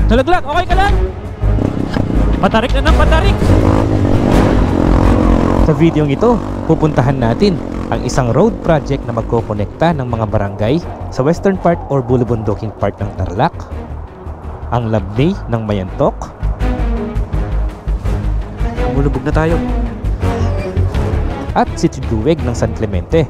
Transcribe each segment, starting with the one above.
Nalaglag, okay ka lang? Patarik na ng patarik. Sa videong ito, pupuntahan natin ang isang road project na magkokonekta ng mga barangay sa western part or bulubunduking part ng Tarlac, ang Labney ng Mayantok. Bulubog na tayo. At Sitio Duweg ng San Clemente.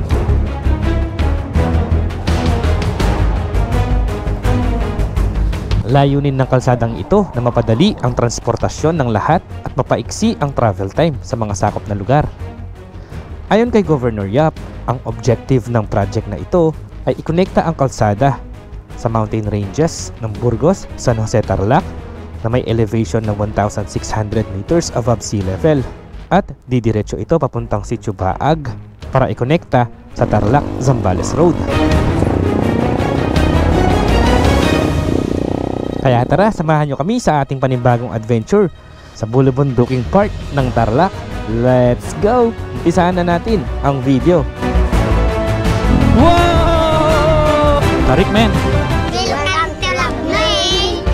Layunin ng kalsadang ito na mapadali ang transportasyon ng lahat at mapaiksi ang travel time sa mga sakop na lugar. Ayon kay Governor Yap, ang objective ng project na ito ay ikonekta ang kalsada sa mountain ranges ng Burgos, San Jose, Tarlac na may elevation ng 1,600 meters above sea level at didiretso ito papuntang Sitio Baag para ikonekta sa Tarlac-Zambales Road. Kaya tara, samahan nyo kami sa ating panibagong adventure sa bulubunduking part ng Tarlac. Let's go! Umpisahan na natin ang video. Wow! Tarik, men! Welcome to Labney!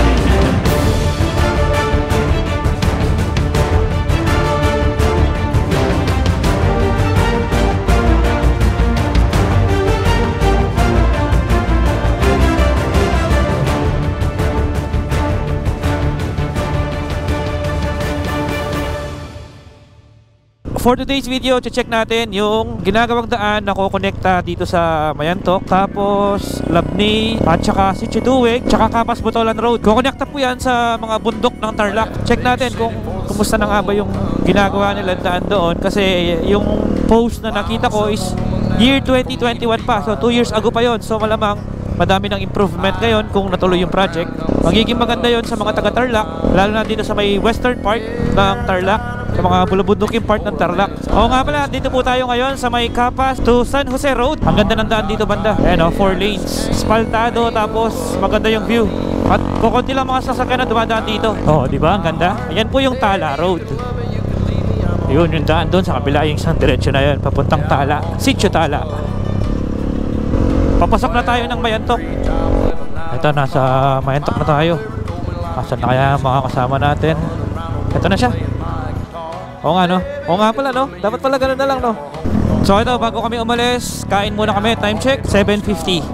For today's video, check natin yung ginagawang daan na kukonekta dito sa Mayantok, tapos Labney, at saka Sitio Duweg, tsaka Capas Botolan Road. Kukonekta po yan sa mga bundok ng Tarlac. Check natin kung kumusta na nga ba yung ginagawa nila daan doon, kasi yung post na nakita ko is year 2021 pa, so 2 years ago pa yon. So malamang madami ng improvement ngayon kung natuloy yung project. Magiging maganda yon sa mga taga Tarlac, lalo na dito sa may western part ng Tarlac, sa mga bulubunduking part ng Tarlac. Oo nga pala, dito po tayo ngayon sa may Capas to San Jose Road. Ang ganda ng daan dito banda. Ayan o, 4 lanes, spaltado, tapos maganda yung view. At kukunti lang mga sasakyan na dumadaan dito. Oo, di ba? Ang ganda. Ayan po yung Tala Road. Yun, yung daan doon sa kabila, yung isang diretsyo na yun, papuntang Tala, Sitio Tala. Papasok na tayo ng Mayantok. Ito, nasa Mayantok na tayo. Asan na kaya mga kasama natin? Ito na siya. Oo nga, no? Oo nga pala, no? Dapat pala ganun na lang, no? So ito, bago kami umalis, kain muna kami. Time check, 7:50.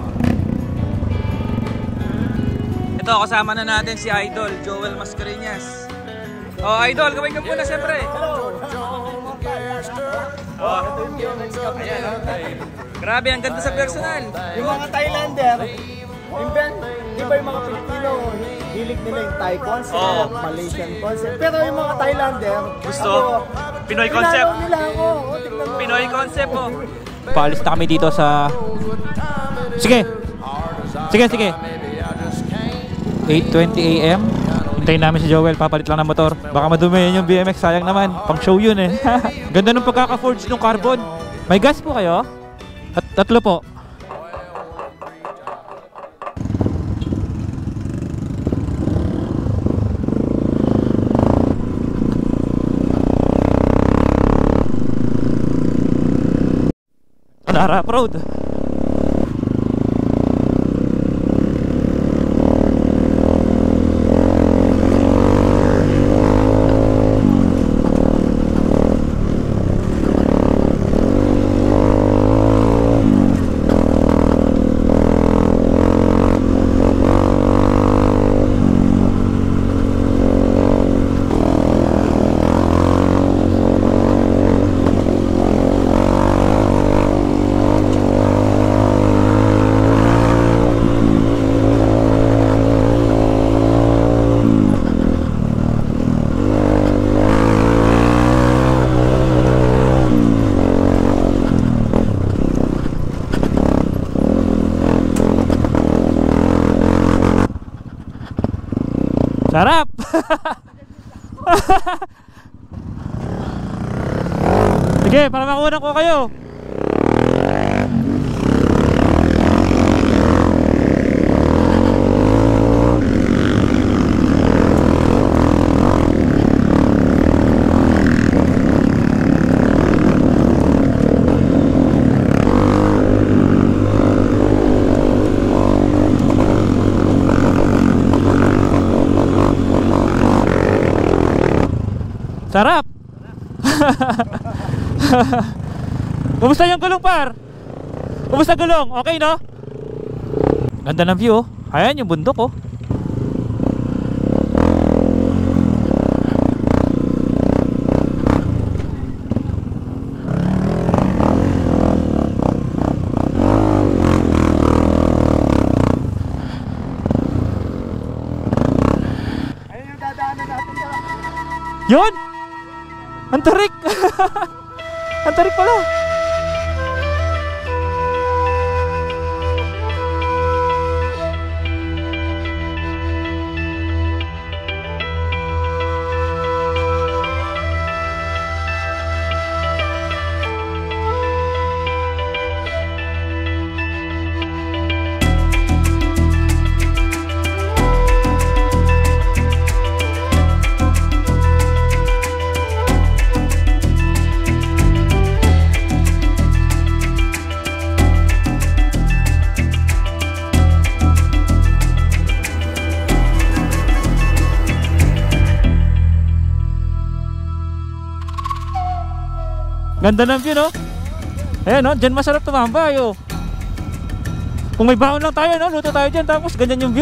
Ito, kasama na natin si Idol, Joel Mascareñas. Oh, Idol, gawin ka muna siyempre. Oh. Ayan, no? Grabe, ang ganda sa personal. Yung mga Thailander, iba yung mga Pilipino, hilig nila yung Thai concept, Malaysian concept. Pero yung mga Thailander, gusto Pinoy concept. Nila ako. Pinoy concept po. Paalis na kami dito sa... Sige. 8:20 AM. Hintayin namin si Joel, papalit lang ng motor. Baka madumihin yung BMX, sayang naman. Pang show yun eh. Ganda nung pagkaka-forge ng carbon. May gas po kayo? Tatlo po. Narap Road. Sarap! Sige, para makuha ko kayo. Sarap! Kumusta yung gulong, par? Kumusta gulong? Okay, no? Ganda ng view, oh. Ayan yung bundok, oh. Ayun yung dadaanan natin sa... Yun! Ang tarik! Ang tarik pala! Ganda ng view, no? Ayan, no? Diyan masarap tumambay, oh. Kung may baon lang tayo, no? Luto tayo dyan, tapos ganyan yung view.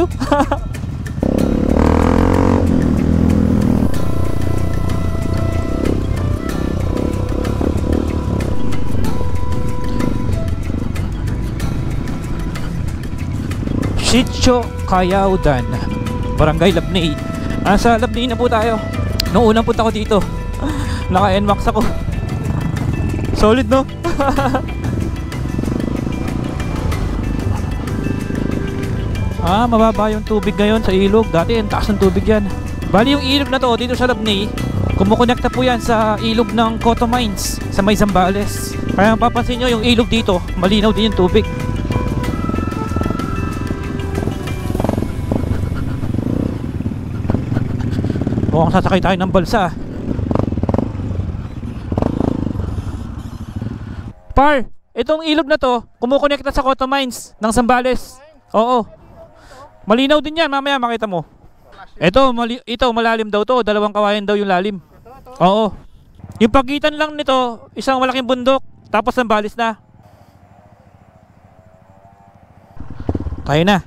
Sitio Kayawdan, Barangay Labney. Sa Labney na po tayo. Noong unang punta ko dito, naka-NMAX ako. Solid, no? Mababa yung tubig ngayon sa ilog. Dati ang taas ng tubig yan. Bali yung ilog na to dito sa Labney, kumukonekta po yan sa ilog ng Coto Mines sa may Zambales. Kaya mapapansin nyo yung ilog dito, malinaw din yung tubig. Mukhang sasakay tayo ng balsa. Par, itong ilog na to kumukonekta sa Coto Mines ng Zambales. Oo. Malinaw din yan, mamaya makita mo. Ito malalim daw to, 2 kawayan daw yung lalim. Oo. Yung pagitan lang nito, isang malaking bundok, tapos Zambales na. Tayo na.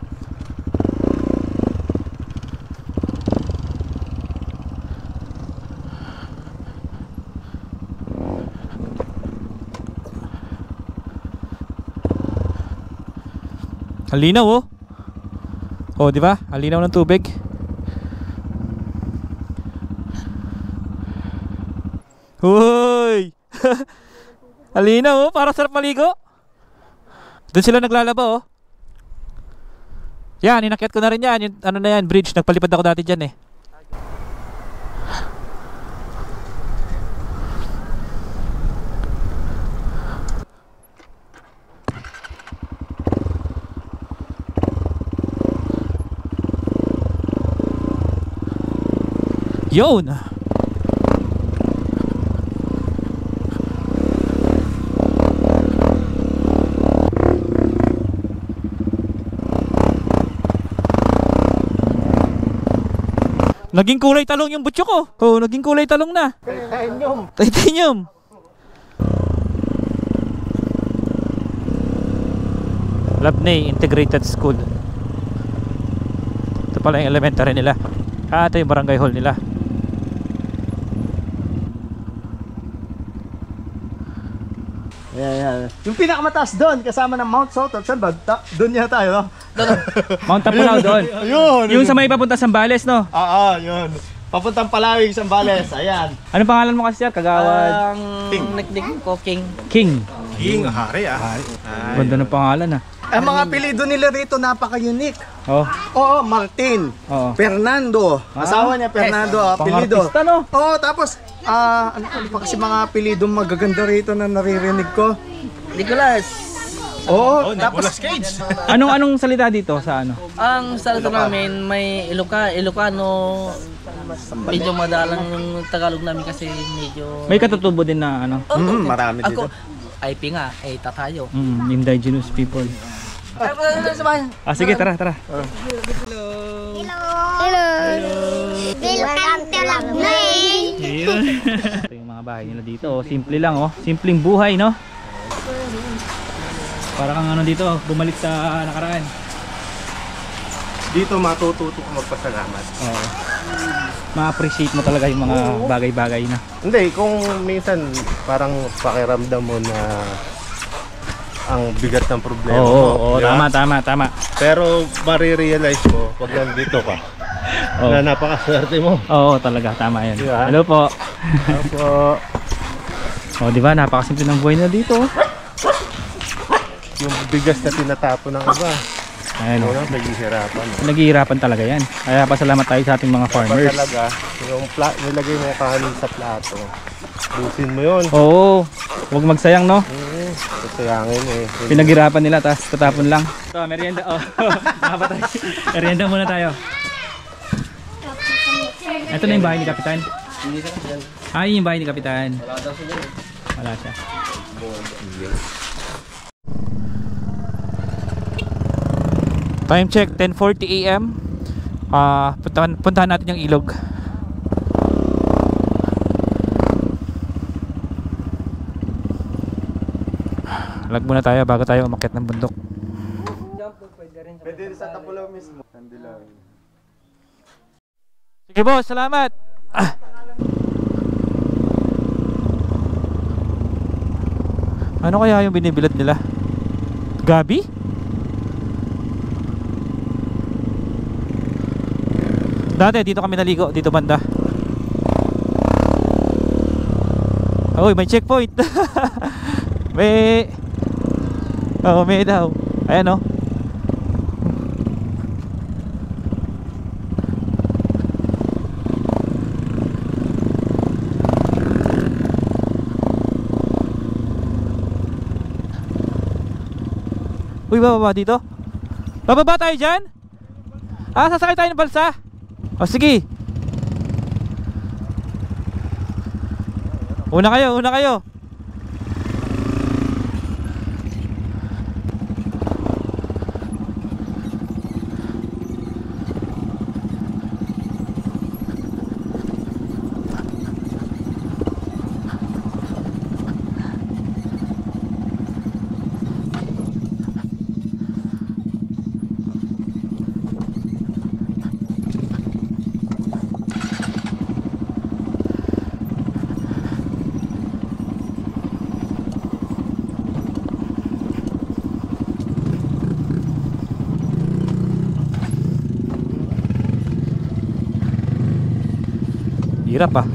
Halinaw, oh. Oh, di ba? Halinaw ng tubig. Hoy! Halinaw, oh. Para sarap maligo. Doon sila naglalaba, oh. Yan, inakyat ko na rin yan. Yung, ano na yan, bridge. Nagpalipad ako dati dyan, eh. Yun! Naging kulay talong yung butyo ko. Oh, naging kulay talong na. Titanium. Titanium. Labney Integrated School. Ito pala yung elementary nila. Ito yung barangay hall nila. Yan. Yung pinakamataas doon, kasama ng Mount Soto. Saan ba? Doon niya tayo, no? Mount Tapunao doon. Ayun. Yung sa may papunta Zambales, no? Oo, yun. Papuntang Palawig, Zambales. Ayan. Anong pangalan mo kasi, sir? Kagawad? Nickname ko, King. King. King, hari ah. Ganda ng pangalan, ah. Ang mga apelido nila rito napaka-unique. Oh. Oo, Martin. Oo. Fernando. Asawa niya, Fernando, apelido. Pang-artista, no? Oo, tapos, ano pa kasi mga apelido magaganda rito na naririnig ko. Nicholas. Oo, tapos, Anong salita dito sa ano? Ang salita namin may Ilocano. Medyo madalang yung Tagalog namin kasi medyo... May katutubo din na ano? marami Ako, dito. ay pinga, ay tatayo. Indigenous people. Sige, tara. Hello. Welcome to Labney. Ayun. Ito yung mga bahay nila dito. Oh. Simple lang oh. Simpleng buhay, no? Para kang ano dito, bumalik sa nakaraan. Dito matututo ko magpasalamat. Oo. Ma-appreciate mo talaga yung mga bagay-bagay na. Hindi, kung minsan parang pakiramdam mo na ang bigat ng problema mo. Oo, diba? tama. Pero marirealize mo pag nandito ka na napakaswerte mo. Oo, talaga, tama yan. Diba? Hello po. Opo. Oh, di ba? Napakasimple ng buhay na dito. Yung bigas na tinatapon ng iba. Ayun, Ano, naghihirapan. naghihirapan talaga yan. Kaya pasalamat tayo sa ating mga Dapat farmers. talaga, yung nilagay mo kanin sa plato, busin mo yun. Oo, huwag magsayang, no? Sayangin eh. Pinaghirapan nila, tapos tatapon lang. Ito, merienda. Oh, nakapatay. Merienda muna tayo. Ito na yung bahay ni Kapitan. Ah, yun yung bahay ni Kapitan. Wala siya. Time check, 10:40 AM. Puntahan natin yung ilog. Lag muna tayo bago tayo umakyat ng bundok. Pwede rin sa Tapulaw mismo. Kandilaw. Sige boss, salamat. Ano kaya yung binibilad nila? Gabi? Dati dito kami naligo, dito banda. Oy, may checkpoint. may may daw. Ayan oh. Uy, bababa dito. Bababa tayo dyan? Ah, sasakay tayo ng balsa? O sige. Una kayo, una kayo. Hirap ah.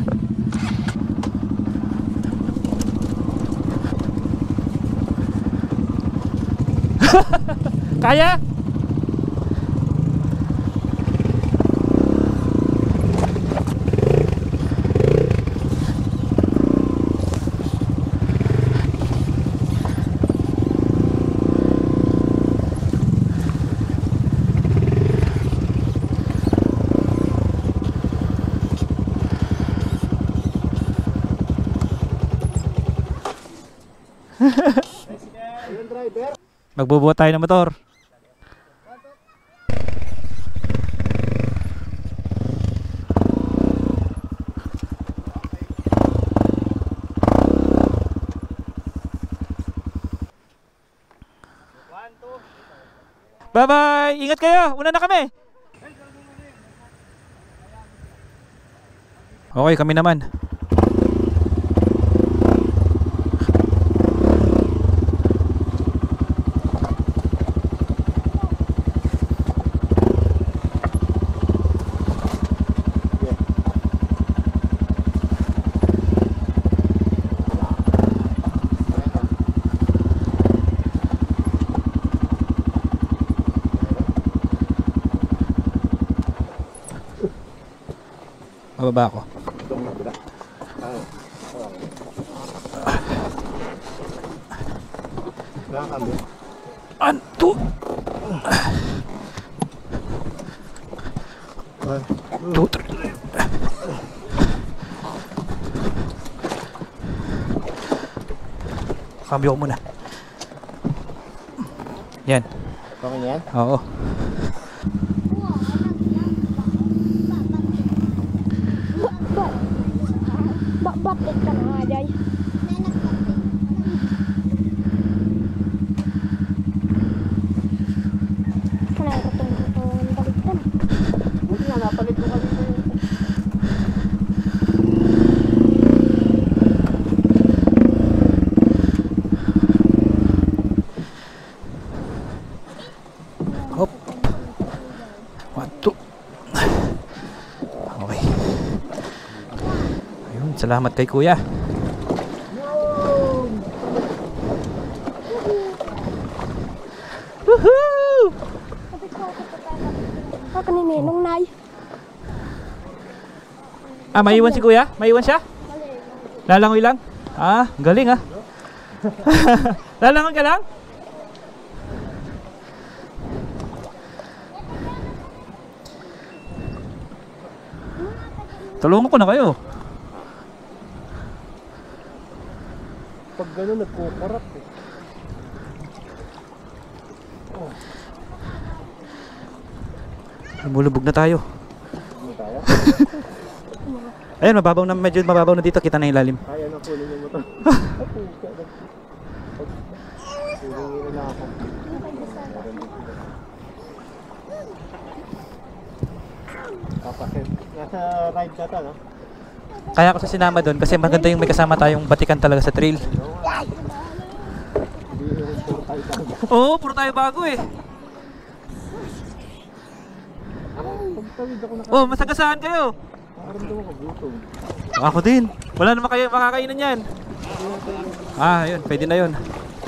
Kaya? Magbubuhat tayo ng motor. Bye bye! Ingat kayo! Una na kami! Okay, kami naman. Bababa ako. Anto. Cambio ko muna. Yan. Okay yan? Oo. Balik ka na nga, Jay. Wala ka itong baliktad. Buti nga, napalit ko kami ko. Hop. 1, 2. Okay. Ayun, salamat kay kuya. Woohoo! Kaninong nay. Ah, maiwan si kuya? Maiwan siya? Lalangoy lang? Ah, galing ah. Lalangoy ka lang? Tulungan ko na kayo. Pag gano'n, nagkukurap eh. Lumulubog na tayo. Ayun, mababaw na, medyo mababaw na dito. Kita na yung lalim. Kaya na kunin yung motor. Hingin na ako. Papasit. Nasa ride ka ta, no? Kaya ako sa sinama doon kasi maganda yung may kasama tayong batikan talaga sa trail. Oo, puro tayo bago eh. Oh, masagasaan kayo. Nakaramdaman ko gutom. Ako din. Wala naman kayo makakainan yan. Ah, yun. Pwede na yun.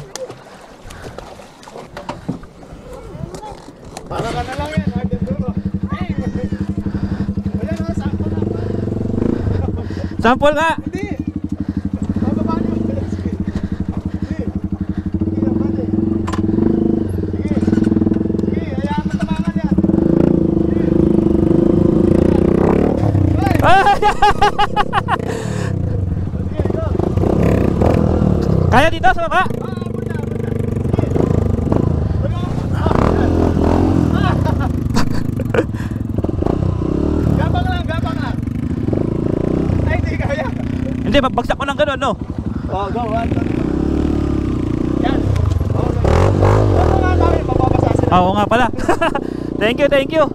Para ka na lang yan. Hard and duro. Wala na, sample na. Sample nga! Hindi. Bababa niyo. Sige. Sige. Sige naman eh. Sige. Sige. Hayaan mo tabangan yan. Sige, go. Kaya dito sa baba? Gabang lang, gabang lang. Ay, hindi kaya. Hindi, magbagsak ko ng gano'n, no? Oh, go. One, two. Yan. Okay. Ano nga namin, mababasa sila. Oo nga pala. Thank you, thank you.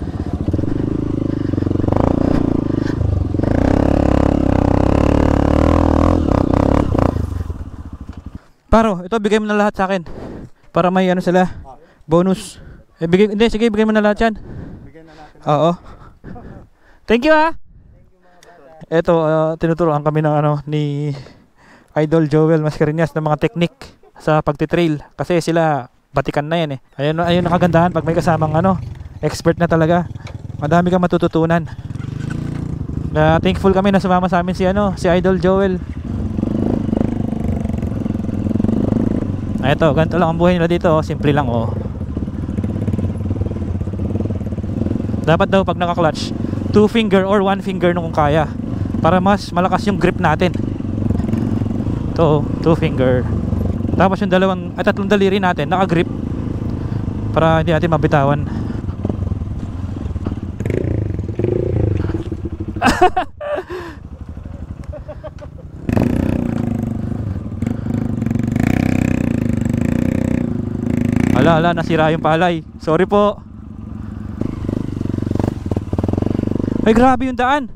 Paro, ito bigay mo na lahat sa akin. Para may ano sila, bonus. Eh, bigay, hindi, sige, bigay mo na lahat yan. Bigyan na natin. Oo. Thank you ah. Ito, tinuturoan kami ng ano ni Idol Joel Mascarinas ng mga technique sa pagtitrail kasi sila batikan na yan eh. Ayun ang kagandahan pag may kasamang ano, expert na talaga. Madami kang matututunan. Thankful kami na sumama sa amin si Idol Joel. Ito, ganito lang ang buhay nila dito, simple lang oh. Dapat daw pag naka-clutch, 2 finger or 1 finger nung kung kaya para mas malakas yung grip natin. Ito, 2 finger. Tapos yung tatlong daliri natin naka-grip para hindi natin mabitawan. Ala, nasira yung palay. Sorry po. Ay, grabe yung daan.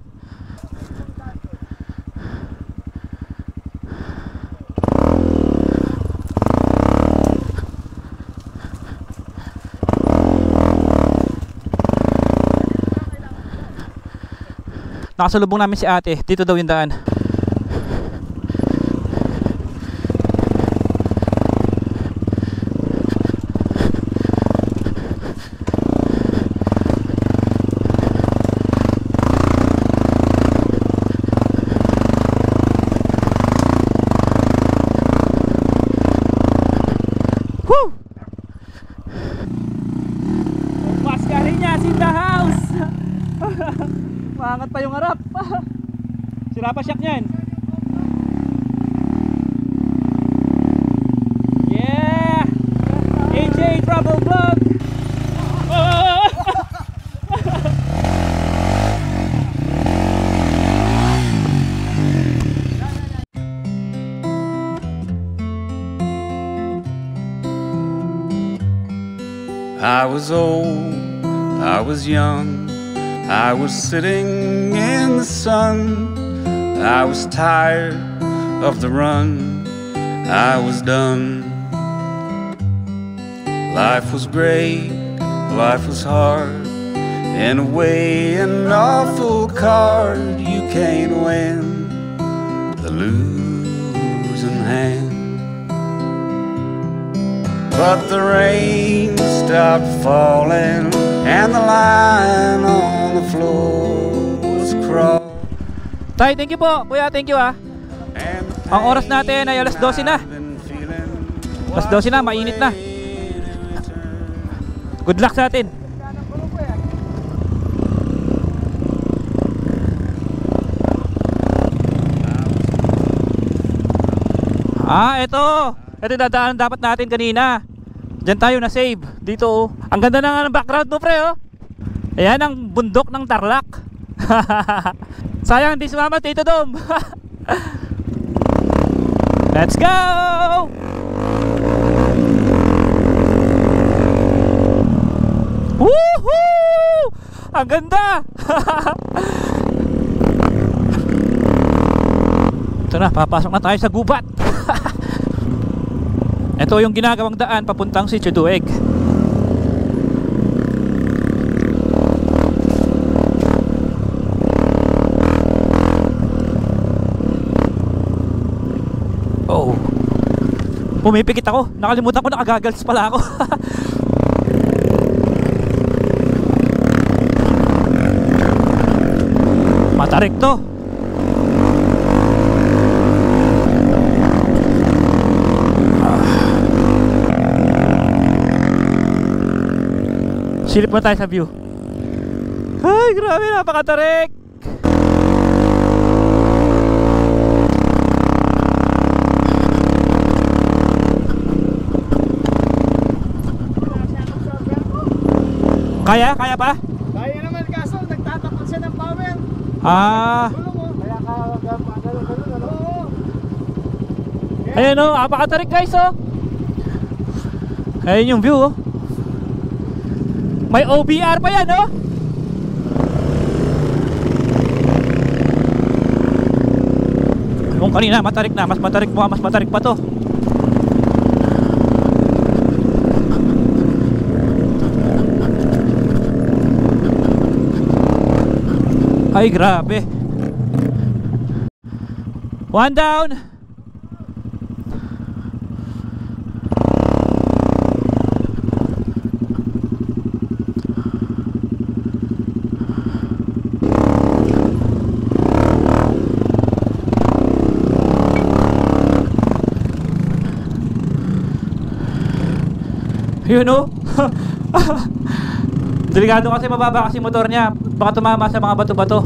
Nakasalubong namin si ate. Dito daw yung daan. Mascarinas in the house. Maangat pa yung harap. Sira pa siyak niyan. Yeah! AJ Travel Vlog. Oh! I was old, I was young, I was sitting in the sun. I was tired of the run, I was done. Life was great, life was hard, in a way an awful card. You can't win the losing hand. But the rain stopped falling and the line on the floor was crossed. Tay, thank you po. Kuya, thank you ah. Ang oras natin ay alas 12 na. Alas 12 na, mainit na. Good luck sa atin. Ito. Ito yung dadaanan dapat natin kanina. Diyan tayo na save. Dito oh. Ang ganda na nga ng background mo pre oh. Ayan ang bundok ng Tarlac. Sayang hindi sumama Tito Dom. Let's go! Woohoo! Ang ganda! Ito na, papasok na tayo sa gubat. Ito yung ginagawang daan papuntang Sitio Dueg. Oh. Pumipikit ako. Nakalimutan ko nakagagals pala ako. Matarik to. Silip mo tayo sa view. Ay, grabe, napakatarik. Kaya? Kaya pa? Kaya naman kaso, nagtatakot siya ng power. Ah. Kaya gano'n, ano? Ayan o, napakatarik guys oh. Ayan yung view oh. May OBR pa yan oh. Kung kanina matarik na, mas matarik pa to. Ay grabe. One down. Yun o. Delikado kasi, mababa kasi motor niya. Baka tumama sa mga bato-bato.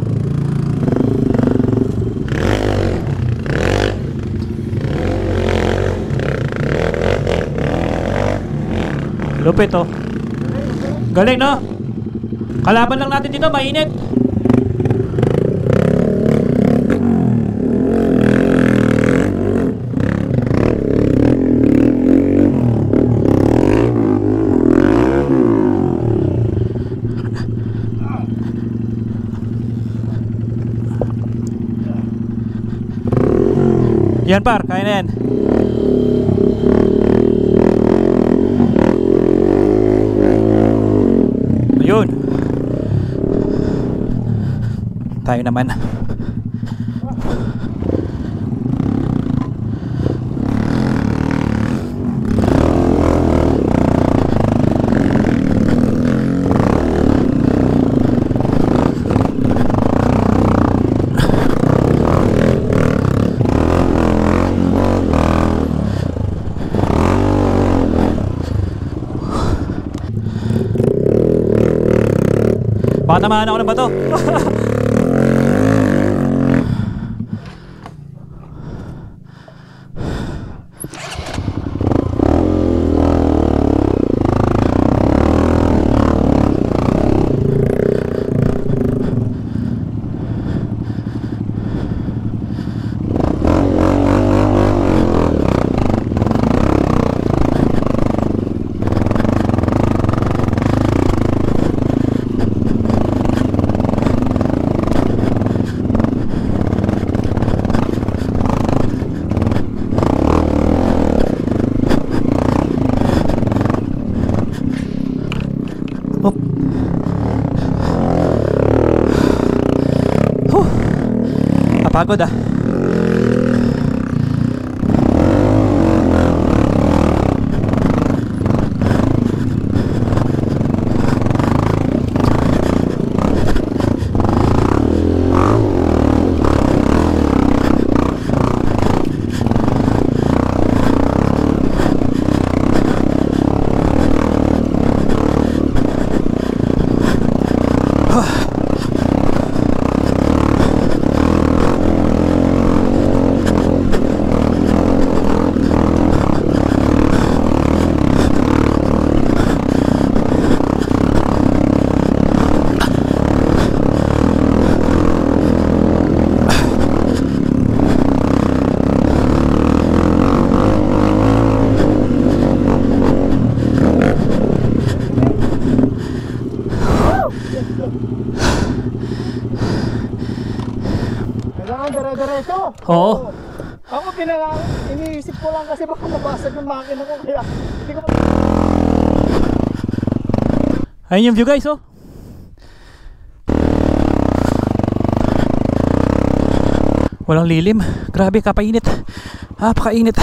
Lupit oh. Galing no. Kalaban lang natin dito, mainit. Yan par, kaya na yan. Ayun. Tayo naman. Baka tamaan ako ng bato. Nakakapagod ah. Kailangan dire-diretso. Oo. Ako iniisip ko lang kasi baka mabasag yung makina ko kaya hindi ko Ayun yung view guys oh. Walang lilim. Grabe kapainit. Napakainit.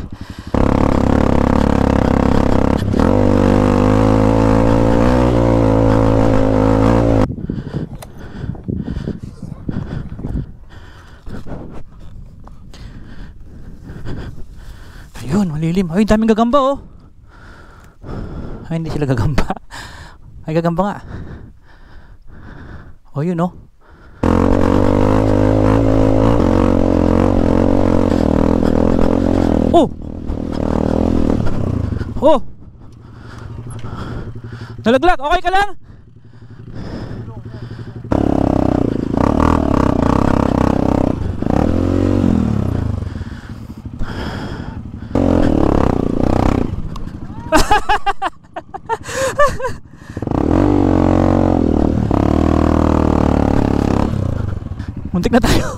Ayun, malilim. Ay, daming gagamba oh. Ay, hindi sila gagamba. Ay, gagamba nga. Oh, yun oh. Oh! Oh! Nalaglag, okay ka lang? Muntik na tayo.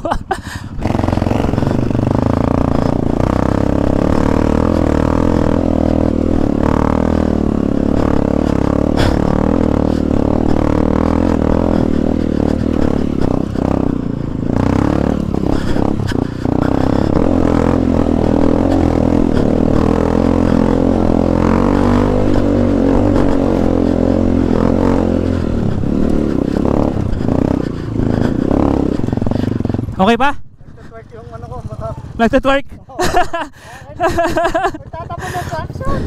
Okay pa? nagtatwerk yung ano ko, mata. Nagtatwerk? Nagtatapon ng traction.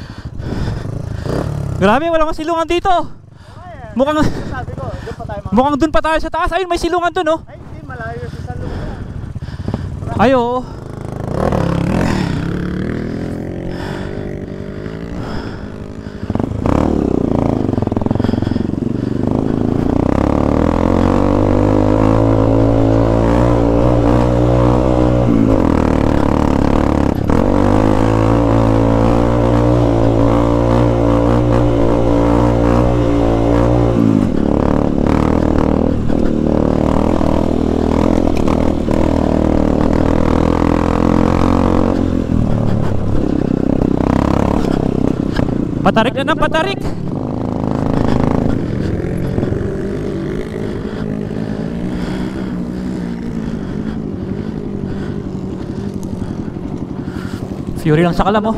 Grabe, wala kang silungan dito. Mukhang Sabi ko, doon pa tayo mga. mukhang dun pa tayo sa taas. Ayun, may silungan dun oh. Ay, hindi, malayo si San Lucas. Ay oo. Patarik na ng patarik. Fury lang sa kalam oh.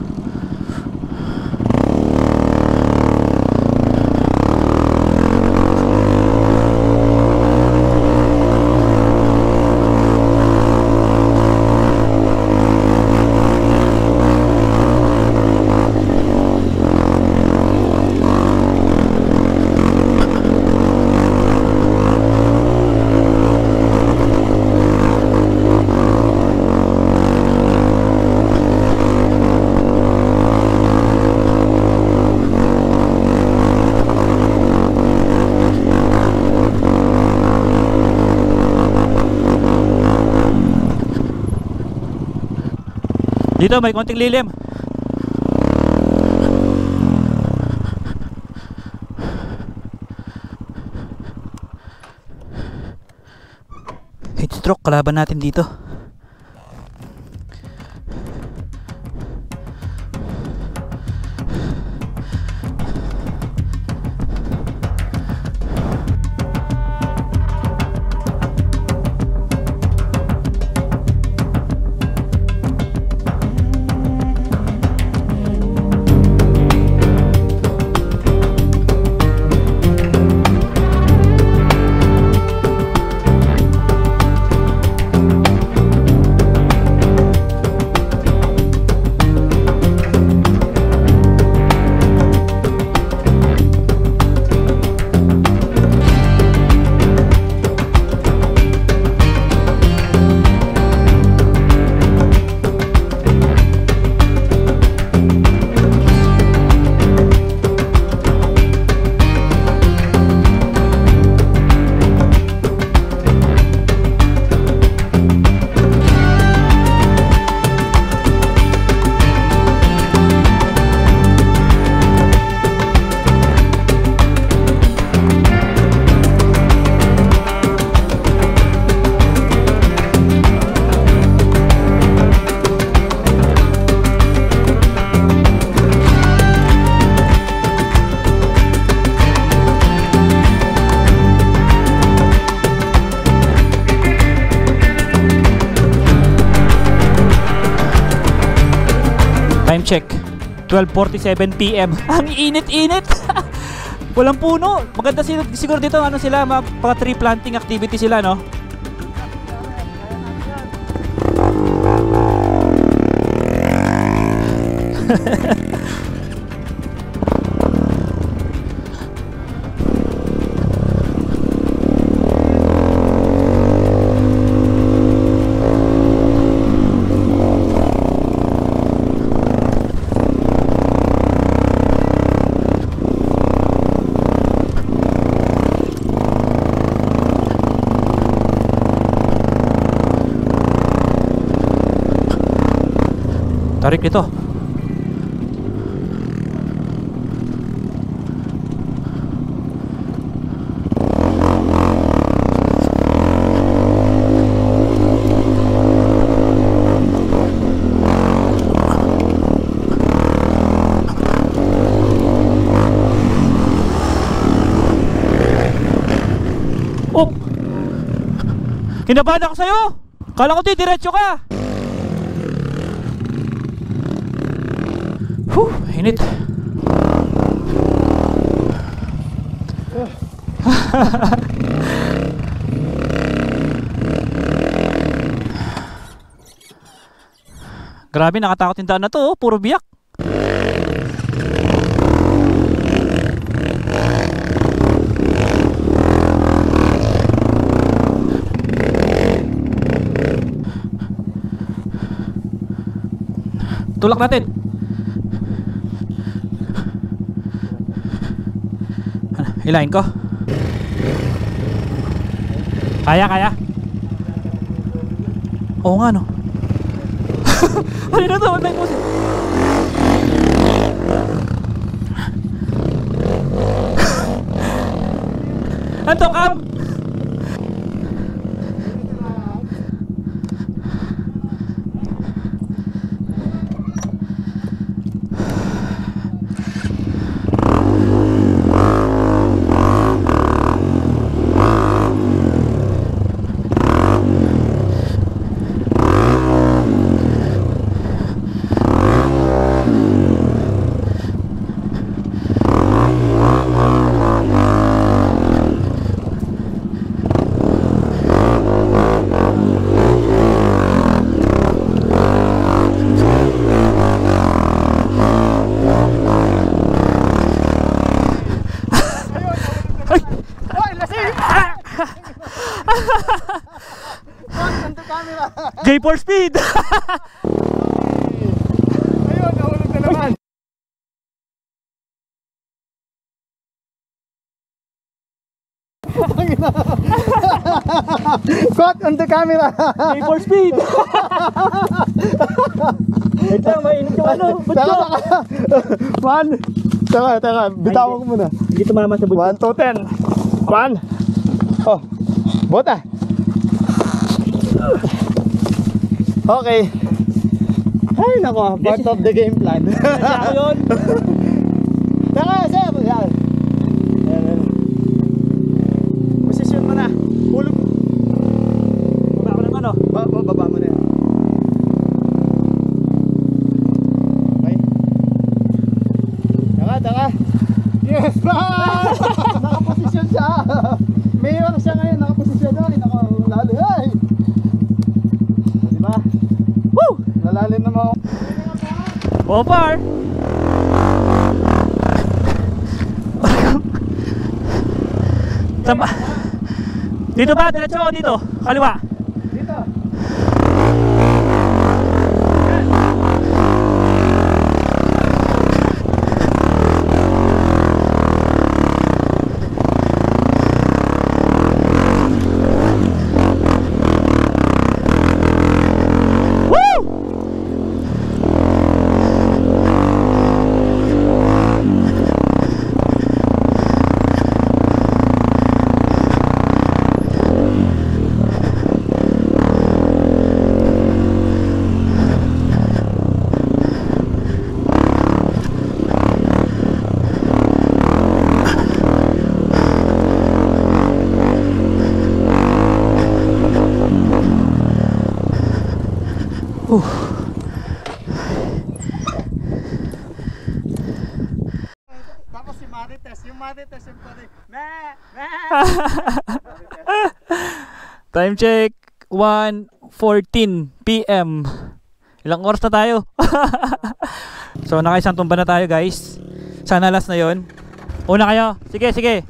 Dito may konting lilim. Heat stroke kalaban natin dito. Time check, 12:47 PM. Ang init-init. Walang puno. Maganda siguro dito, ano sila, mga tree planting activity sila, no? Tarik dito. Oh! Kinabahan ako sa'yo! Kala ko diretso ka! Init. Grabe, nakatakot yung daan na to, puro biyak. Tulak natin. Hilahin ko. Kaya? Oo nga, no? Ano na to? Matay mo siya. Anto, Kam? J for speed. Ayun, nahulog na naman. Caught on the camera. J for speed. Wait lang, mainit yung ano. Teka. One. Teka. Bitawan ko muna. Hindi tumama sa butso. 1 to 10. 1. Oh. Bota. Okay. Ay nako, part of the game plan. Ako yun. Teka, sir. Yan. Posisyon mo na. Hulog. Baba ko ng ano. Baba mo na yan. Okay. Teka. Yes, pa! Nakaposisyon siya. Mayor siya ngayon, nakaposisyon. Ay, nakalalo. Ay! Diba? Woo! Nalalim na mga... So far. Sama. Dito ba? Diretso o dito? Kaliwa? Dito. Yung marites yung pare. Meh! Meh! Time check, 1:14 PM. Ilang oras na tayo? So nakaisang tumba na tayo guys. Sana last na yon. Una kayo. Sige, sige.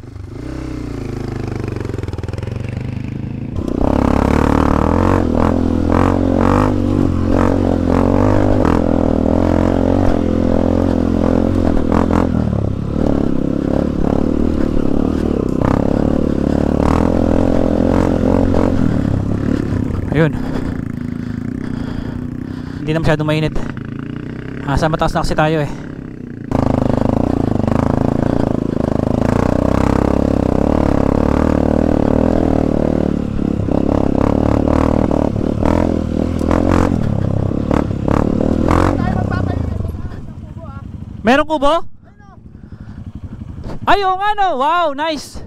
Ayun. Hindi na masyadong mainit. Sa mataas na kasi tayo eh. Merong kubo? Ay, oo nga no. Wow, nice.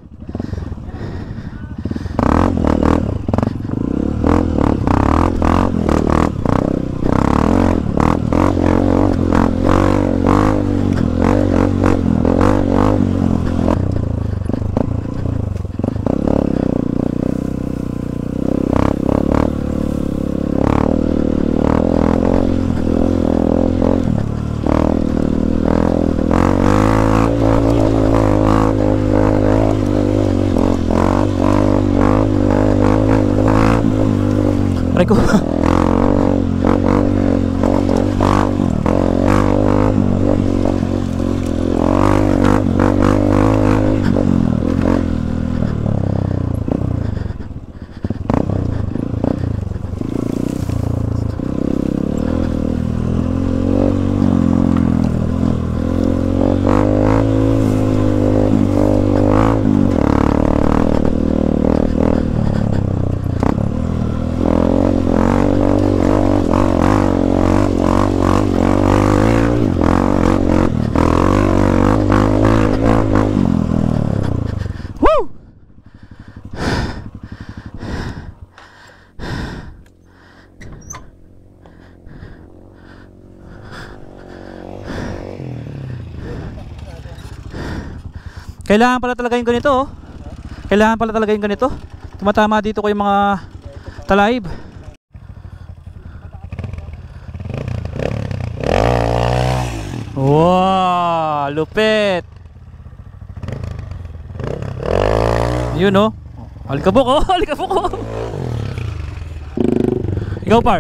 Ko. Kailangan pala talaga yung ganito oh. Kailangan pala talaga yung ganito. Tumatama dito ko yung mga talaib. Wow, lupit. Yun oh. Alikabok oh, alikabok oh. Ikaw par.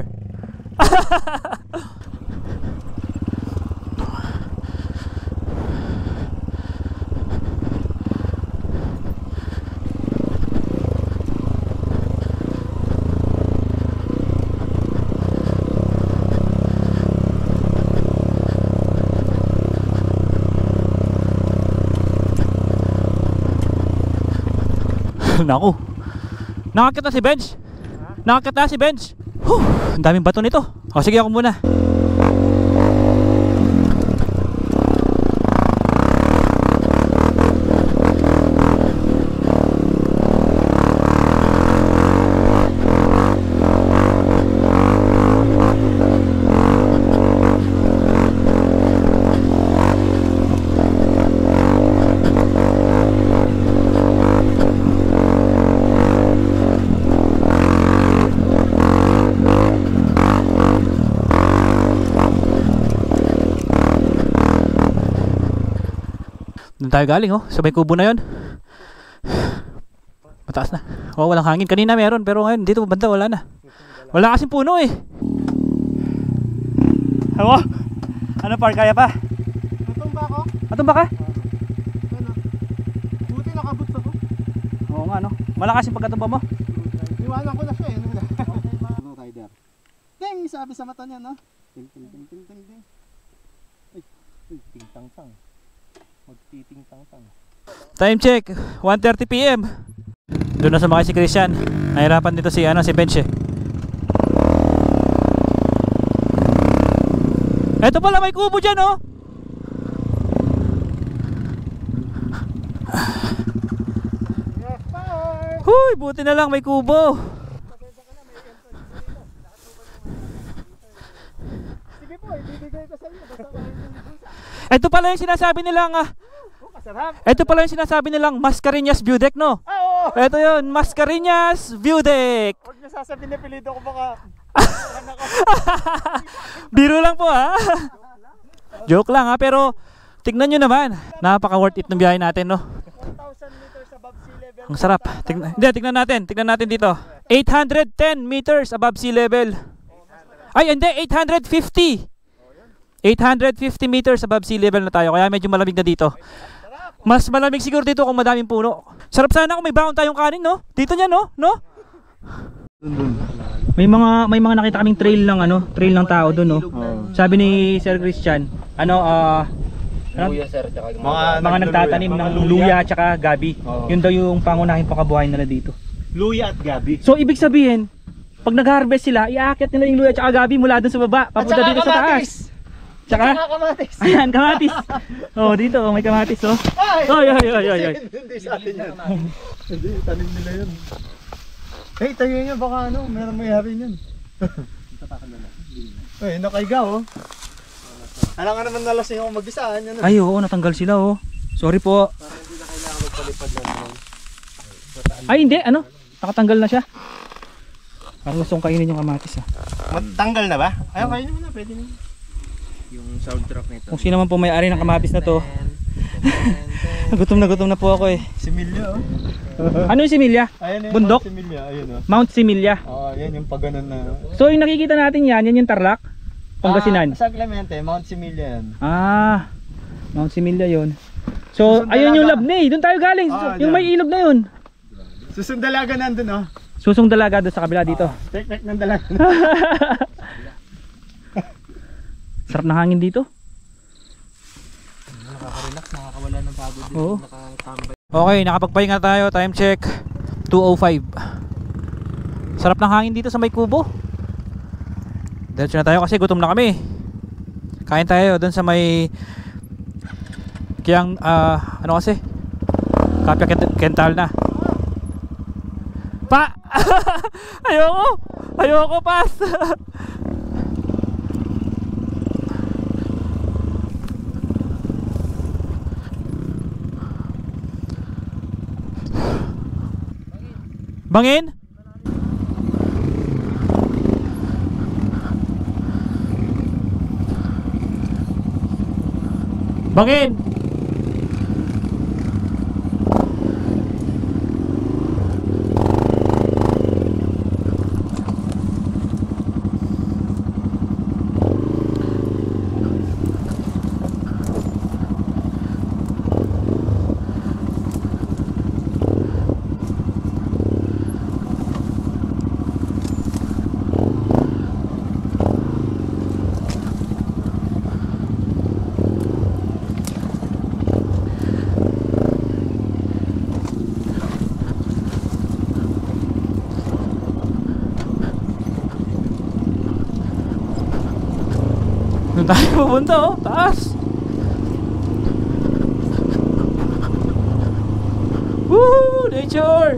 Naku. Nakakita si Bench. Nakakita si Bench. Ang daming bato nito. O sige ako muna. Doon tayo galing oh, sa may kubo na yon. Mataas na. Oh, walang hangin. Kanina meron pero ngayon dito banda wala na. Wala kasing puno eh. Hawa. Ano par, kaya pa? Natumba ako. Matumba ka? Ano? Buti nakaboots ako. Oo nga no. Malakas yung pagkatumba mo. Iwanan ko na siya eh. Ano rider? Ting! Sabi sa mata niya no? Ting ting ting ting ting ting. Ay, ting tang tang. Magtiting tang tang. Time check, 1:30 PM. Doon na sumakay si Christian. Nahirapan dito si si Bench eh. Eto pala may kubo dyan oh. Yes, bye! Huy, buti na lang may kubo. Sige po, ibibigay ko sa inyo. Basta kayo yung busa. Ito pala yung sinasabi nilang Sarap. Ito pala yung sinasabi nilang Mascareñas View Deck, no? Oo. Ito yun, Mascareñas View Deck. Huwag niyo sasabihin na pilido ko baka. Biro lang po ha. Joke lang ha, pero tignan nyo naman. Napaka worth it ng biyahe natin, no? 1,000 meters above sea level. Ang sarap. Tignan natin dito. 810 meters above sea level. Ay, hindi, 850. 850 meters above sea level na tayo, kaya medyo malamig na dito. Mas malamig siguro dito kung madaming puno. Sarap sana kung may baon tayong kanin, no? Dito niya, no? No? May mga nakita kaming trail ng tao doon, no? Sabi ni Sir Christian, mga nagtatanim ng luya at saka gabi. Yun daw yung pangunahing pakabuhay nila dito. Luya at gabi. So ibig sabihin, pag nag-harvest sila, iaakit nila yung luya at saka gabi mula dun sa baba, papunta dito sa taas. Tsaka kamatis. Ayan, kamatis. Oh, dito may kamatis, oh. Ay. Hindi sa atin yan. Hindi, tanim nila yun. Hey, tayo nyo baka meron may-hari niyan. Ay, nakaiga oh. Alam ka naman nalasing ako mag-isaan. Ay, oo, natanggal sila, oh. Sorry po. Parang hindi na kailangan magpalipad lang. Ay, hindi, nakatanggal na siya. Parang gustong kainin yung kamatis, ah. Matanggal na ba? Ayaw, kainin mo na, pwede na. Yung soundtrack nito. Kung sino man po may-ari ng kamatis na to. Gutom na po ako, eh. Similya, oh. Ano yung similya? Ayan yung Bundok? Mount Similya, ayun oh. Mount Similya. Oo, yan yung paganon na. So yung nakikita natin yan yung Tarlac, Pangasinan. Sa Clemente, Mount Similya yan. Mount Similya yun. So ayun yung Labney, doon tayo galing. Yung may ilog na yun. Susong dalaga nandun oh. Susong dalaga doon sa kabila dito. Tek-tek ng dalaga. Sarap ng hangin dito. Nakaka-relax, nakakawala ng pagod dito. Oo. Nakatambay. Okay, nakapagpahinga tayo. Time check 2:05. Sarap ng hangin dito sa may kubo. Diretso na tayo kasi gutom na kami. Kain tayo doon sa may kiyang kasi Kapya Kental na. Pa! Ayoko pas. Bangin? Bangin! Doon tayo pupunta, oh, taas. Woo! Nature!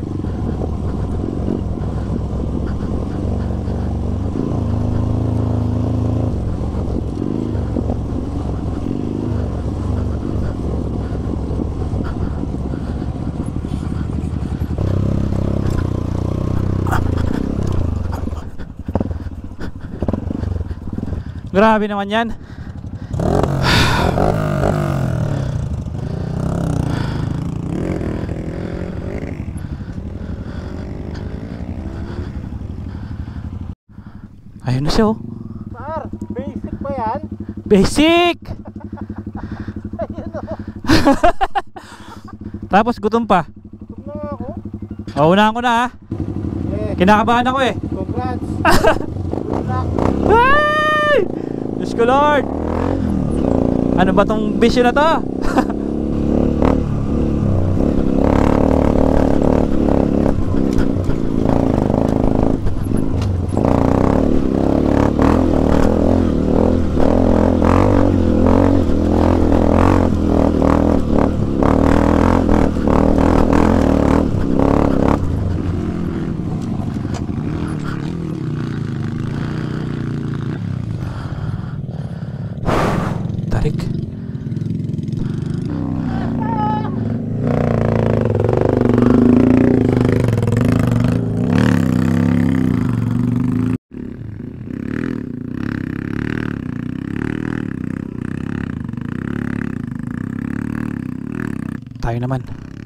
Grabe naman yan. Ayun na siya, oh. Par, basic ba yan? Basic! Ayun oh. Tapos gutom pa. Gutom na nga ako. Oh, unahan ko na, ha. Kinakabahan ako, eh. Congrats. Good luck. Ay! Diyos ko, Lord! Ano ba tong bisyo na to? Tarik. Tayo naman.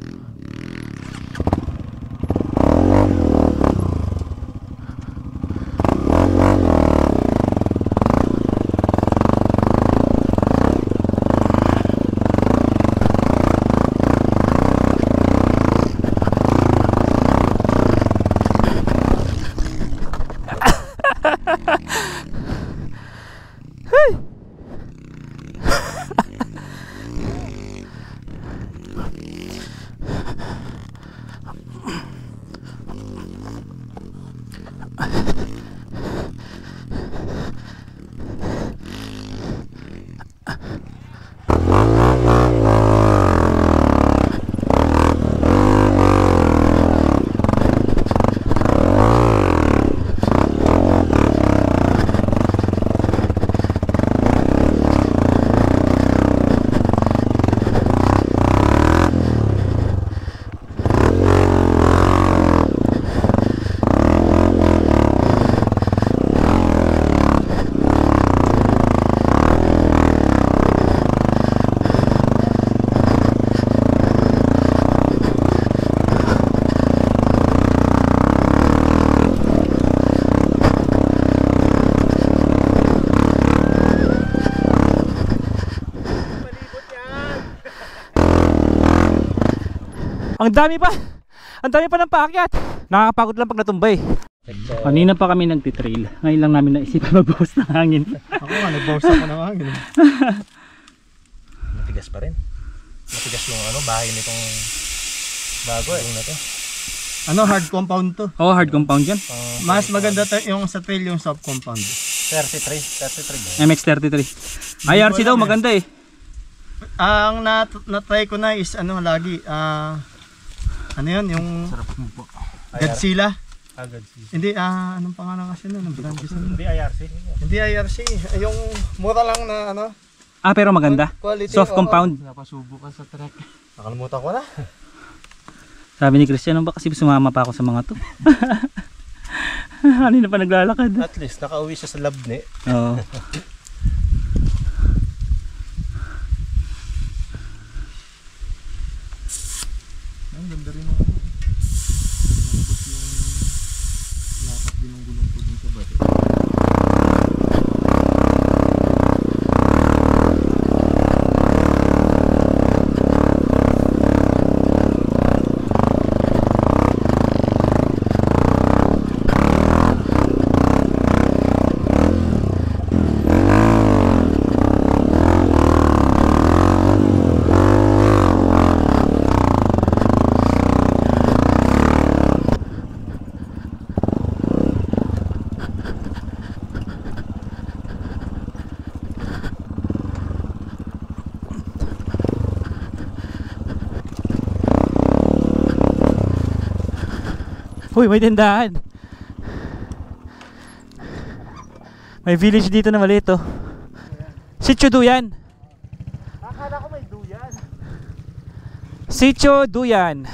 Ang dami pa! Ang dami pa ng paakyat! Nakakapagod lang pag natumbay. Kanina pa kami nagtitrail. Ngayon lang namin naisipan magbawas ng hangin. Ako nga, nagbawas ako ng hangin. Matigas pa rin. Matigas yung bahay nitong bago yung na to. Hard compound to. Oh, hard compound yan. Mas maganda yung sa trail yung soft compound. 33 MX-33. IRC daw maganda eh. Ang na-try ko na is lagi ano yun, yung Godzilla. Hindi, anong pangalan kasi nun? Hindi IRC. Hindi IRC. Yung mura lang na Pero maganda. quality. Soft compound. Napasubukan sa track. Nakalimutan ko na. Sabi ni Christian, ba kasi sumama pa ako sa mga to? Kanina pa naglalakad. At least nakauwi siya sa Labne. Oo. Ang ganda rin ng lapat din ng gulong ko dun sa bati. Uy, may tindahan. May village dito na maliit oh. Sitio Duyan. Akala ko may duyan. Sitio Duyan.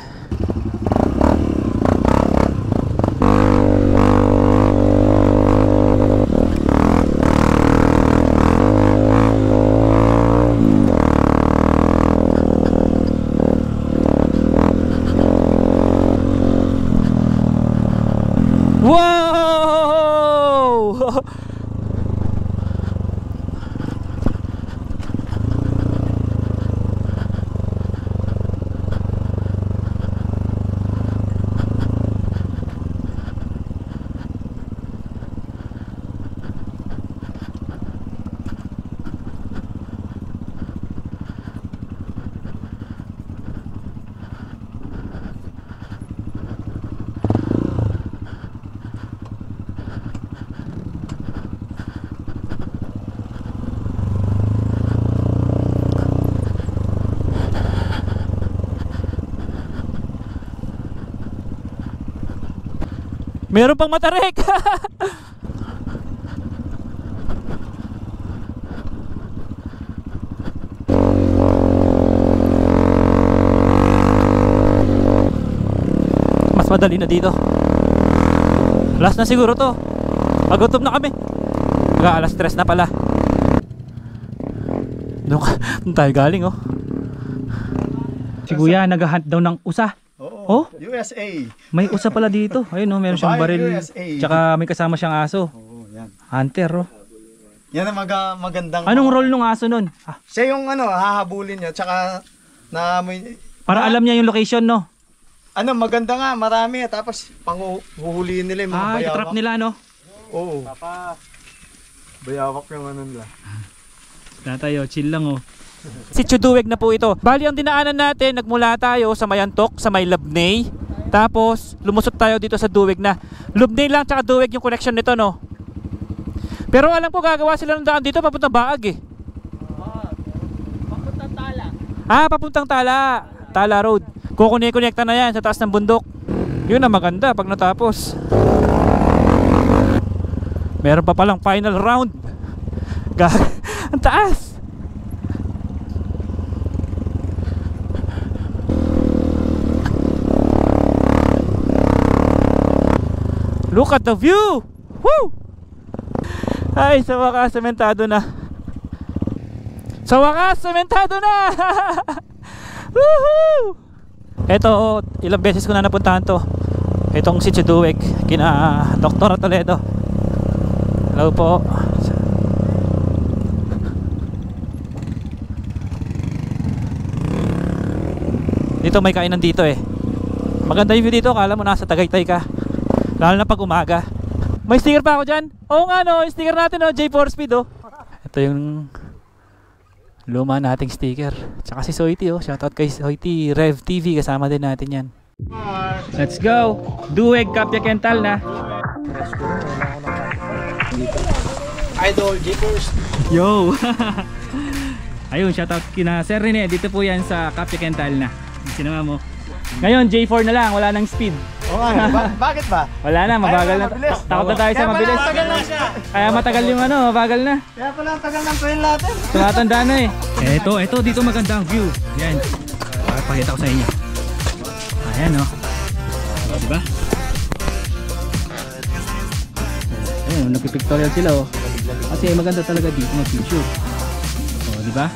Wow! Meron pang matarik. Mas madali na dito. Last na siguro to. Magutom na kami. Alas 3 na pala. Doon tayo galing oh. Si Kuya naghahunt daw ng usa. Oo. Oh, USA. may usa pala dito. Ayun oh, meron siyang Babae, baril. USA. Tsaka may kasama siyang aso. Oo, yan. Hunter oh. Yan ang magandang... Anong role nung aso nun? Ah, Siya yung hahabulin niya, tsaka na may... para alam niya yung location, no? Maganda nga, marami. Tapos panghuhulihin nila yung mga bayawak. Trap nila, no? Oo. Bayawak yung nila. Na tayo, chill lang oh. Si Chuduweg na po ito. Bali ang dinaanan natin, nagmula tayo sa Mayantok, sa may Labnay. Tapos lumusot tayo dito sa Duweg na. Labnay lang tsaka Duweg yung connection nito, no? Pero alam ko gagawa sila ng daan dito papuntang Baag eh. Papuntang Tala. Papuntang Tala. Tala Road. Kukunik-konekta na yan sa taas ng bundok. Yun na maganda pag natapos. Meron pa palang final round. Ang taas. Look at the view. Woo! Ay, sa wakas sementado na. Sa wakas sementado na. Woohoo! Ito, ilang beses ko na napuntahan to. Itong si Chuduweg kina Dr. Toledo. Hello po. Dito may kainan dito eh. Maganda yung view dito, kala mo nasa Tagaytay ka. Lalo na pag umaga. May sticker pa ako dyan. Oo nga no, yung sticker natin no, J4 Speed oh. Ito yung luma nating sticker. Tsaka si Soity oh, shoutout kay Soity Rev TV, kasama din natin yan. Let's go! Duweg, Kapya Kental na. Idol, J4. Yo! Ayun, shoutout kina Sir Rene. Dito po yan sa Kapya Kental na. Sinama mo. Ngayon, J4 na lang, wala nang speed. Oo nga, bakit ba? Wala na, mabagal na. Takot na tayo sa mabilis. Kaya matagal yung mabagal na. Kaya pala ang tagal ng trail natin. Tumatanda na eh. Ito, dito maganda ang view. Yan. Pakita ko sa inyo. Ayan o. Diba? Ayun, nagpipictorial sila o. Kasi maganda talaga dito mag-picture. O, diba?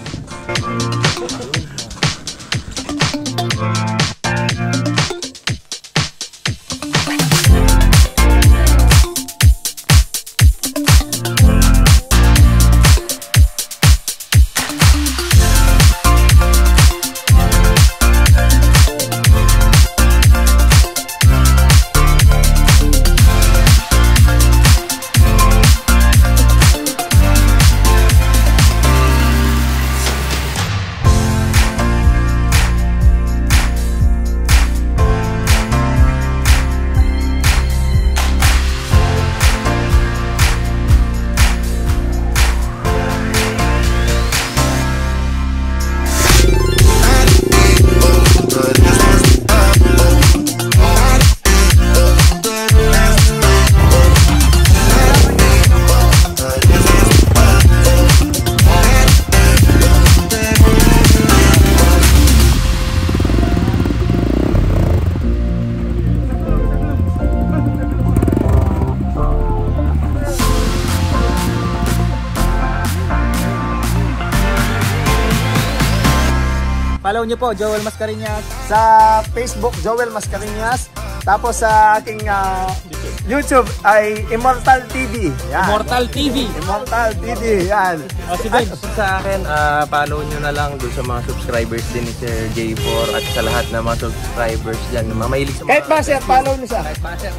Follow nyo po, Joel Mascareñas. Sa Facebook, Joel Mascareñas. Tapos sa aking YouTube ay Immortal TV. Yan. Immortal TV. Immortal TV, yan. Si Ben. Sa akin, follow nyo na lang doon sa mga subscribers din ni Sir J4 at sa lahat ng mga subscribers dyan. Mahilig sa mga... Kahit ba siya, follow nyo siya. Kahit Basher.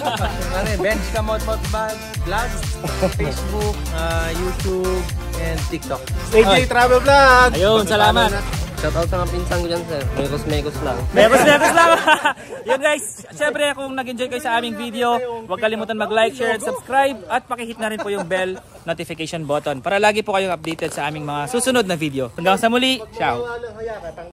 Bench Kamot Vlog, Facebook, YouTube, and TikTok. AJ Travel Vlog. Ayun, salamat. Shoutout sa mga pinsan ko dyan, sir. Mekos lang. Mekos lang. Yun guys, syempre kung nag-enjoy kayo sa aming video, huwag kalimutan mag-like, share, and subscribe at pakihit na rin po yung bell notification button para lagi po kayong updated sa aming mga susunod na video. Hanggang sa muli, ciao!